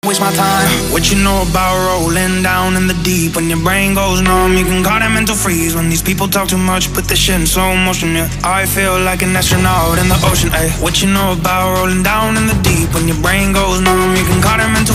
Waste my time. What you know about rolling down in the deep? When your brain goes numb, you can call it mental freeze. When these people talk too much, put this shit in slow motion, yeah. I feel like an astronaut in the ocean, ayy. What you know about rolling down in the deep? When your brain goes numb, you can call it mental